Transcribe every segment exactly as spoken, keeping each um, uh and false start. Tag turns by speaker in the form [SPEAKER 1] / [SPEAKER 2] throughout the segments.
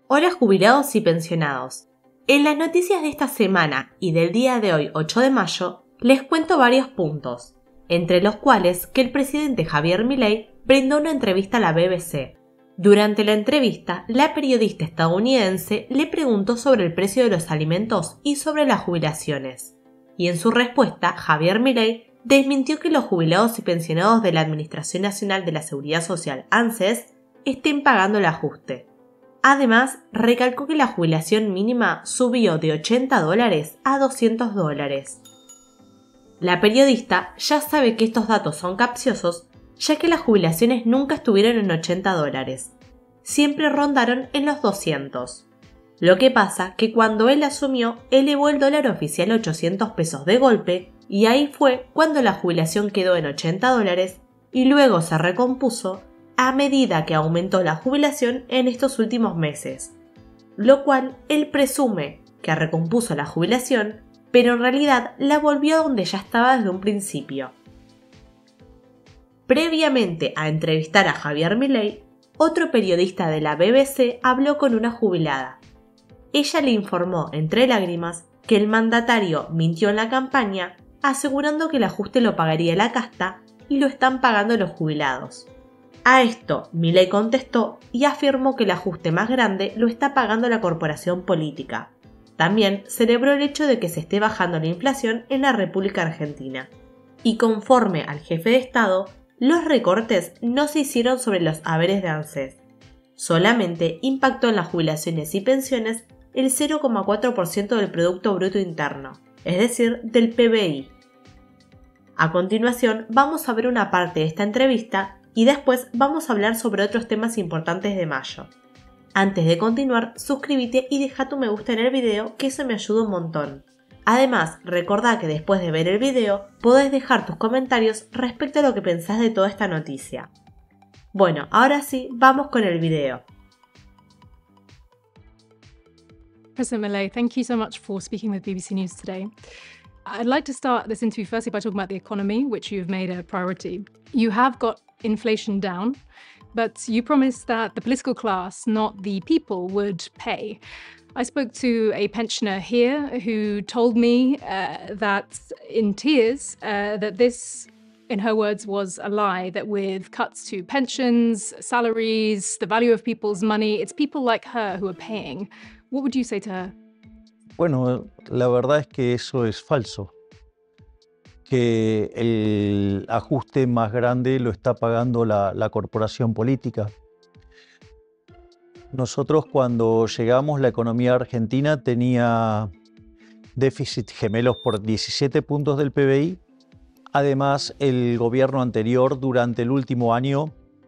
[SPEAKER 1] Hola jubilados y pensionados. En las noticias de esta semana y del día de hoy, ocho de mayo, les cuento varios puntos, entre los cuales que el presidente Javier Milei brindó una entrevista a la B B C. Durante la entrevista, la periodista estadounidense le preguntó sobre el precio de los alimentos y sobre las jubilaciones. Y en su respuesta, Javier Milei desmintió que los jubilados y pensionados de la Administración Nacional de la Seguridad Social, ANSES, estén pagando el ajuste. Además, recalcó que la jubilación mínima subió de ochenta dólares a doscientos dólares. La periodista ya sabe que estos datos son capciosos, ya que las jubilaciones nunca estuvieron en ochenta dólares. Siempre rondaron en los doscientos. Lo que pasa que cuando él asumió, elevó el dólar oficial a ochocientos pesos de golpe, y ahí fue cuando la jubilación quedó en ochenta dólares y luego se recompuso a medida que aumentó la jubilación en estos últimos meses, lo cual él presume que recompuso la jubilación, pero en realidad la volvió a donde ya estaba desde un principio. Previamente a entrevistar a Javier Milei, otro periodista de la B B C habló con una jubilada. Ella le informó, entre lágrimas, que el mandatario mintió en la campaña, asegurando que el ajuste lo pagaría la casta y lo están pagando los jubilados. A esto, Milei contestó y afirmó que el ajuste más grande lo está pagando la corporación política. También celebró el hecho de que se esté bajando la inflación en la República Argentina. Y conforme al jefe de Estado, los recortes no se hicieron sobre los haberes de ANSES. Solamente impactó en las jubilaciones y pensiones el cero coma cuatro por ciento del Producto Bruto Interno, es decir, del P B I. A continuación, vamos a ver una parte de esta entrevista y después vamos a hablar sobre otros temas importantes de mayo. Antes de continuar, suscríbete y deja tu me gusta en el video, que eso me ayuda un montón. Además, recordá que después de ver el video, podés dejar tus comentarios respecto a lo que pensás de toda esta noticia. Bueno, ahora sí, vamos con el video.
[SPEAKER 2] President Milei, thank you so much for speaking with B B C News today. I'd like to start this interview firstly by talking about the economy, which you've made a priority. You have got inflation down, but you promised that the political class, not the people, would pay. I spoke to a pensioner here who told me uh, that in tears uh, that this, in her words, was a lie, that with cuts to pensions, salaries, the value of people's money, it's people like her who are paying. What would you say to her?
[SPEAKER 3] Bueno, la verdad es que eso es falso, que el ajuste más grande lo está pagando la, la corporación política. Nosotros cuando llegamos, la economía argentina tenía déficit gemelos por diecisiete puntos del P B I. Además, el gobierno anterior, durante el último año,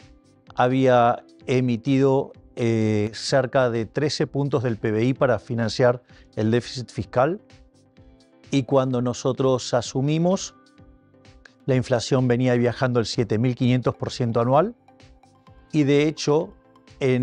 [SPEAKER 3] había emitido eh, cerca de trece puntos del P B I para financiar el déficit fiscal. Y cuando nosotros asumimos, la inflación venía viajando el siete mil quinientos por ciento anual. Y de hecho, en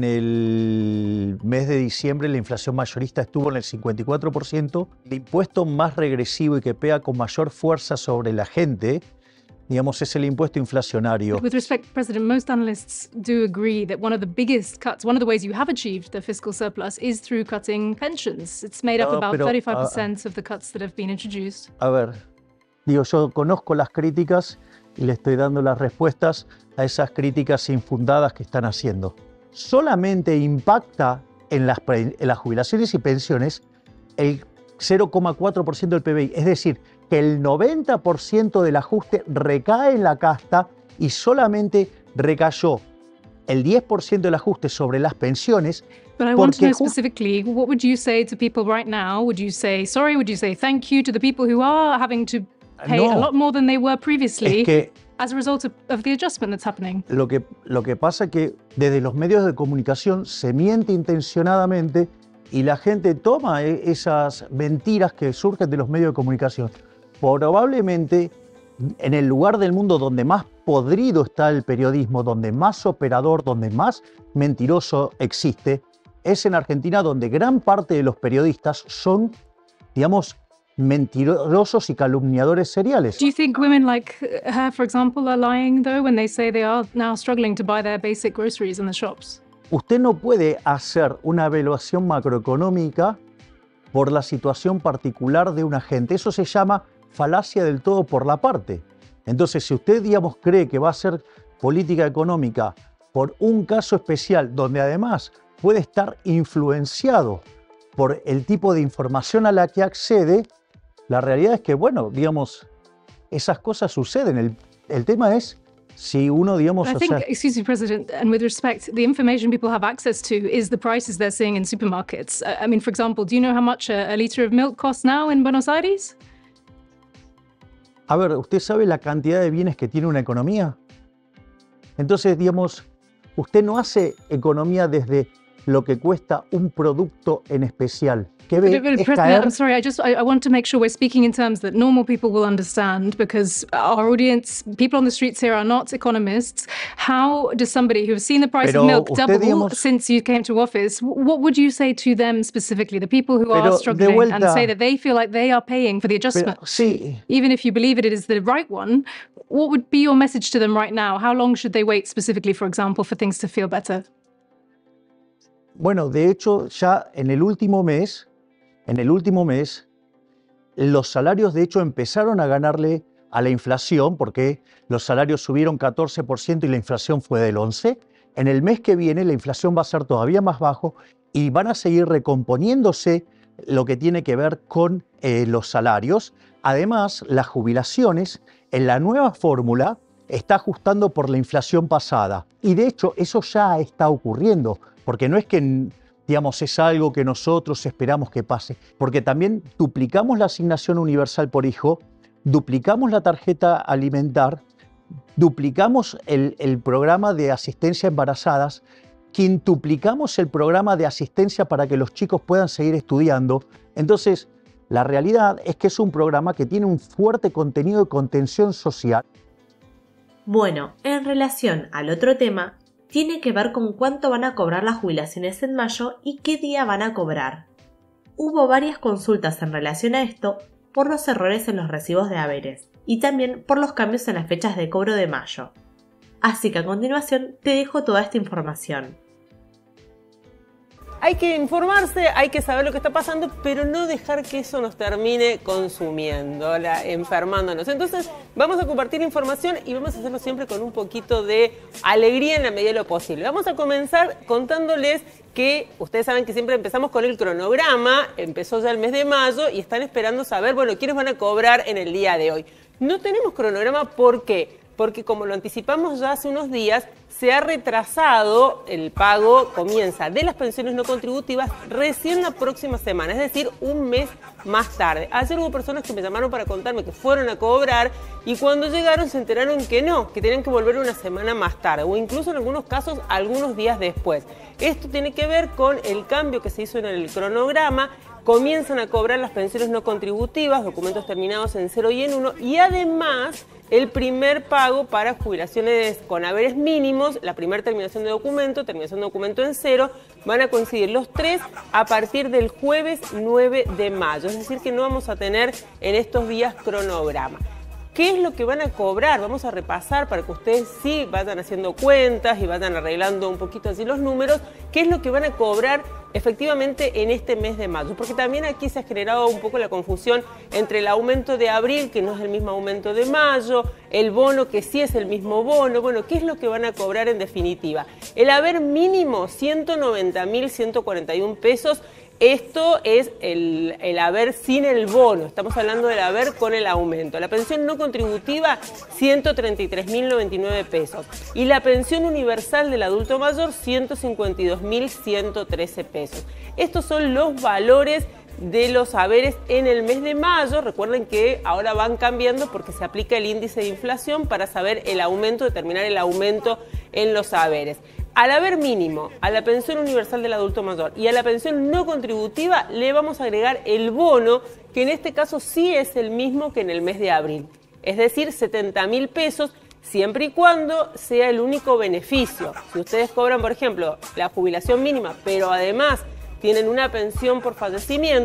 [SPEAKER 3] el mes de diciembre la inflación mayorista estuvo en el cincuenta y cuatro por ciento. El impuesto más regresivo y que pega con mayor fuerza sobre la gente, digamos, es el impuesto inflacionario.
[SPEAKER 2] With respect, President, most analysts do agree that one of the biggest cuts, one of the ways you have achieved the fiscal surplus is through cutting pensions. It's made up
[SPEAKER 3] No,
[SPEAKER 2] about
[SPEAKER 3] pero,
[SPEAKER 2] thirty-five percent of the cuts that have been introduced.
[SPEAKER 3] A ver, digo, yo conozco las críticas y le estoy dando las respuestas a esas críticas infundadas que están haciendo. Solamente impacta en las, en las jubilaciones y pensiones el cero coma cuatro por ciento del P B I, es decir, que el noventa por ciento del ajuste recae en la casta y solamente recayó el diez por ciento del ajuste sobre las pensiones.
[SPEAKER 2] But I want to know specifically, what would you say to people right now? Would you say sorry? Would you say thank you to the people who are having to pay
[SPEAKER 3] no,
[SPEAKER 2] a lot more than they were previously?
[SPEAKER 3] Es que
[SPEAKER 2] as a result of, of the adjustment that's happening.
[SPEAKER 3] Lo que, lo que pasa es que desde los medios de comunicación se miente intencionadamente y la gente toma esas mentiras que surgen de los medios de comunicación. Probablemente en el lugar del mundo donde más podrido está el periodismo, donde más operador, donde más mentiroso existe, es en Argentina, donde gran parte de los periodistas son, digamos, mentirosos y calumniadores seriales.
[SPEAKER 2] Do you think women like her, for example, are lying though when they say they are now struggling to buy their basic groceries in the shops?
[SPEAKER 3] usted no puede hacer una evaluación macroeconómica por la situación particular de un agente. Eso se llama falacia del todo por la parte. Entonces, si usted, digamos, cree que va a hacer política económica por un caso especial, donde además puede estar influenciado por el tipo de información a la que accede, la realidad es que, bueno, digamos, esas cosas suceden. El, el tema es si uno, digamos...
[SPEAKER 2] I think,
[SPEAKER 3] o sea,
[SPEAKER 2] excuse me, President, and with respect, the information people have access to is the prices they're seeing in supermarkets. I, I mean, for example, do you know how much a, a litre of milk costs now in Buenos Aires?
[SPEAKER 3] A ver, ¿usted sabe la cantidad de bienes que tiene una economía? Entonces, digamos, usted no hace economía desde lo que cuesta un producto en especial. Que ve,
[SPEAKER 2] But, but,
[SPEAKER 3] es
[SPEAKER 2] President,
[SPEAKER 3] caer...
[SPEAKER 2] I'm sorry, I just I, I want to make sure we're speaking in terms that normal people will understand, because our audience, people on the streets here are not economists. How does somebody who's seen the price
[SPEAKER 3] Pero
[SPEAKER 2] of milk
[SPEAKER 3] usted,
[SPEAKER 2] double
[SPEAKER 3] digamos,
[SPEAKER 2] since you came to office, what would you say to them specifically, the people who
[SPEAKER 3] Pero
[SPEAKER 2] are
[SPEAKER 3] de
[SPEAKER 2] struggling
[SPEAKER 3] vuelta-
[SPEAKER 2] and say that they feel like they are paying for the adjustment?
[SPEAKER 3] Pero, sí,
[SPEAKER 2] Even if you believe it is the right one, what would be your message to them right now? How long should they wait specifically, for example, for things to feel better?
[SPEAKER 3] bueno, de hecho, ya en el último mes, en el último mes, los salarios de hecho empezaron a ganarle a la inflación, porque los salarios subieron catorce por ciento y la inflación fue del once por ciento. En el mes que viene la inflación va a ser todavía más bajo y van a seguir recomponiéndose lo que tiene que ver con eh, los salarios. Además, las jubilaciones en la nueva fórmula está ajustando por la inflación pasada. Y de hecho, eso ya está ocurriendo, porque no es que, digamos, es algo que nosotros esperamos que pase, porque también duplicamos la asignación universal por hijo, duplicamos la tarjeta alimentar, duplicamos el, el programa de asistencia a embarazadas, quintuplicamos el programa de asistencia para que los chicos puedan seguir estudiando. Entonces, la realidad es que es un programa que tiene un fuerte contenido de contención social.
[SPEAKER 1] Bueno, en relación al otro tema, tiene que ver con cuánto van a cobrar las jubilaciones en mayo y qué día van a cobrar. Hubo varias consultas en relación a esto por los errores en los recibos de haberes y también por los cambios en las fechas de cobro de mayo. Así que a continuación te dejo toda esta información.
[SPEAKER 4] Hay que informarse, hay que saber lo que está pasando, pero no dejar que eso nos termine consumiendo, la, enfermándonos. Entonces, vamos a compartir información y vamos a hacerlo siempre con un poquito de alegría en la medida de lo posible. Vamos a comenzar contándoles que ustedes saben que siempre empezamos con el cronograma, empezó ya el mes de mayo y están esperando saber, bueno, quiénes van a cobrar en el día de hoy. No tenemos cronograma, ¿por qué? Porque como lo anticipamos ya hace unos días, se ha retrasado el pago, comienza de las pensiones no contributivas recién la próxima semana, es decir, un mes más tarde. Ayer hubo personas que me llamaron para contarme que fueron a cobrar y cuando llegaron se enteraron que no, que tenían que volver una semana más tarde o incluso en algunos casos algunos días después. Esto tiene que ver con el cambio que se hizo en el cronograma. Comienzan a cobrar las pensiones no contributivas, documentos terminados en cero y en uno, y además el primer pago para jubilaciones con haberes mínimos, la primera terminación de documento, terminación de documento en cero, van a coincidir los tres a partir del jueves nueve de mayo, es decir que no vamos a tener en estos días cronograma. ¿Qué es lo que van a cobrar? Vamos a repasar para que ustedes sí vayan haciendo cuentas y vayan arreglando un poquito así los números. ¿Qué es lo que van a cobrar efectivamente en este mes de mayo? Porque también aquí se ha generado un poco la confusión entre el aumento de abril, que no es el mismo aumento de mayo, el bono, que sí es el mismo bono. Bueno, ¿qué es lo que van a cobrar en definitiva? El haber mínimo, ciento noventa mil ciento cuarenta y un pesos. Esto es el, el haber sin el bono, estamos hablando del haber con el aumento. La pensión no contributiva, ciento treinta y tres mil noventa y nueve pesos. Y la pensión universal del adulto mayor, ciento cincuenta y dos mil ciento trece pesos. Estos son los valores de los haberes en el mes de mayo. Recuerden que ahora van cambiando porque se aplica el índice de inflación para saber el aumento, determinar el aumento en los haberes. Al haber mínimo, a la pensión universal del adulto mayor y a la pensión no contributiva le vamos a agregar el bono, que en este caso sí es el mismo que en el mes de abril. Es decir, setenta mil pesos, siempre y cuando sea el único beneficio. Si ustedes cobran, por ejemplo, la jubilación mínima, pero además tienen una pensión por fallecimiento,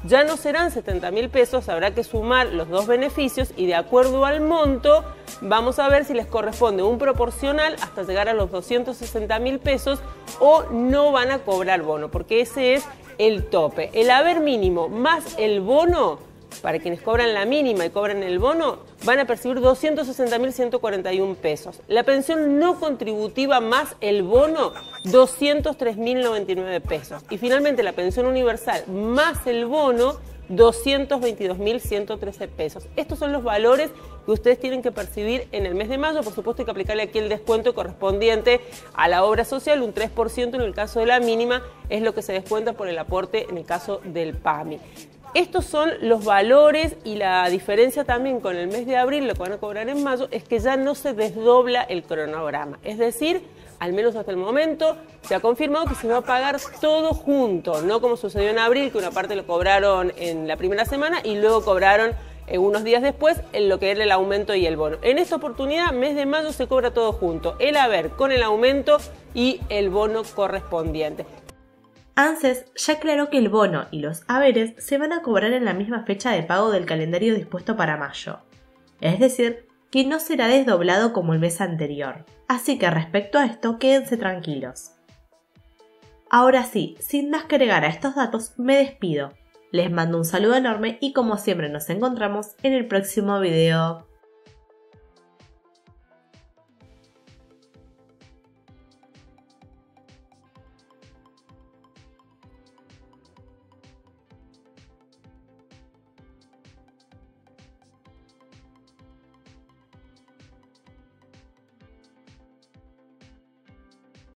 [SPEAKER 4] ya no serán setenta mil pesos, habrá que sumar los dos beneficios y de acuerdo al monto vamos a ver si les corresponde un proporcional hasta llegar a los doscientos sesenta mil pesos o no van a cobrar bono, porque ese es el tope. El haber mínimo más el bono, para quienes cobran la mínima y cobran el bono, van a percibir doscientos sesenta mil ciento cuarenta y uno pesos. La pensión no contributiva más el bono, doscientos tres mil noventa y nueve pesos. Y finalmente la pensión universal más el bono, doscientos veintidós mil ciento trece pesos. Estos son los valores que ustedes tienen que percibir en el mes de mayo. Por supuesto hay que aplicarle aquí el descuento correspondiente a la obra social, un tres por ciento en el caso de la mínima, es lo que se descuenta por el aporte en el caso del P A M I. Estos son los valores y la diferencia también con el mes de abril, lo que van a cobrar en mayo, es que ya no se desdobla el cronograma. Es decir, al menos hasta el momento, se ha confirmado que se va a pagar todo junto, no como sucedió en abril, que una parte lo cobraron en la primera semana y luego cobraron eh, unos días después en lo que era el aumento y el bono. En esta oportunidad, mes de mayo, se cobra todo junto, el haber con el aumento y el bono correspondiente.
[SPEAKER 1] ANSES ya aclaró que el bono y los haberes se van a cobrar en la misma fecha de pago del calendario dispuesto para mayo, es decir, que no será desdoblado como el mes anterior. Así que respecto a esto, quédense tranquilos. Ahora sí, sin más que agregar a estos datos, me despido. Les mando un saludo enorme y como siempre nos encontramos en el próximo video.